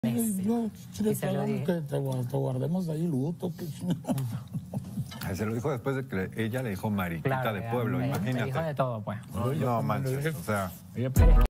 No, Y se lo dije. que te guardemos ahí luto. Se lo dijo después de que ella le dijo mariquita Claro, de pueblo, me imagínate. dijo de todo, pues. No manches, o sea...